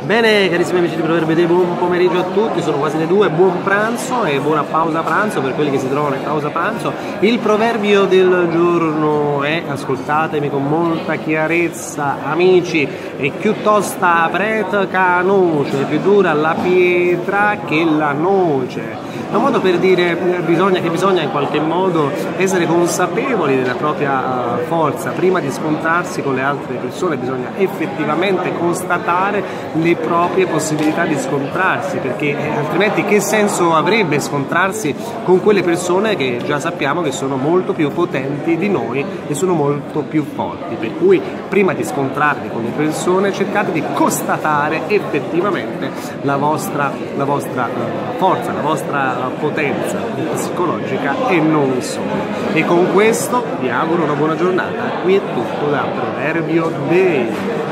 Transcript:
Bene, carissimi amici di Proverbio Day, buon pomeriggio a tutti, sono quasi le 2, buon pranzo e buona pausa pranzo per quelli che si trovano in pausa pranzo. Il proverbio del giorno è, ascoltatemi con molta chiarezza, amici, è piuttosto preta che la noce, è più dura la pietra che la noce. È un modo per dire che bisogna in qualche modo essere consapevoli della propria forza. Prima di scontrarsi con le altre persone bisogna effettivamente constatare le proprie possibilità di scontrarsi, perché altrimenti che senso avrebbe scontrarsi con quelle persone che già sappiamo che sono molto più potenti di noi e sono molto più forti. Per cui prima di scontrarvi con le persone cercate di constatare effettivamente la vostra forza, la vostra potenza psicologica e non solo. E con questo vi auguro una buona giornata. Qui è tutto da Proverbio Day.